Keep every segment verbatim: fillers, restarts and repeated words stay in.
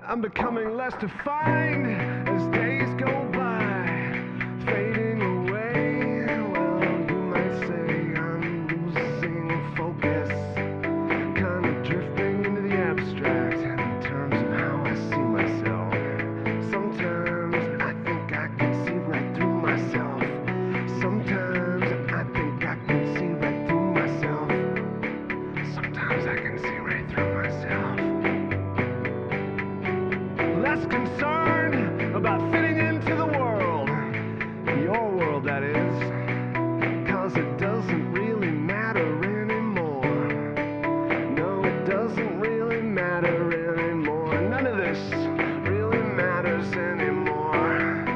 I'm becoming less defined as days go by, fading away. Well, you might say I'm losing focus, kind of drifting into the abstract in terms of how I see myself. Sometimes I think I can see right through myself. Sometimes I think I can see right through myself. Sometimes I can see right through myself. Less concerned about fitting into the world, your world that is, 'cause it doesn't really matter anymore. No, it doesn't really matter anymore. None of this really matters anymore.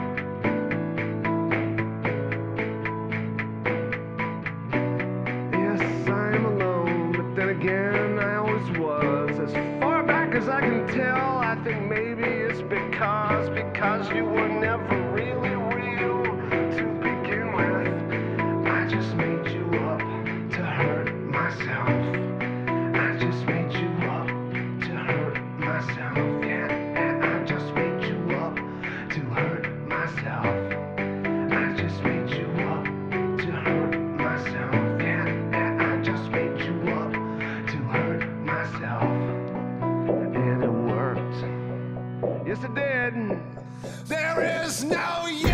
Yes, I'm alone, but then again I always was. As far back as I can tell, I think maybe it's because, because you were never really real to begin with. I just made you up to hurt myself. I just made you up to hurt myself. Yeah, and I just made you up to hurt myself. I just made you up to hurt myself. Yeah, and I just made you up to hurt myself. And it worked. Yes, it did. There is no you.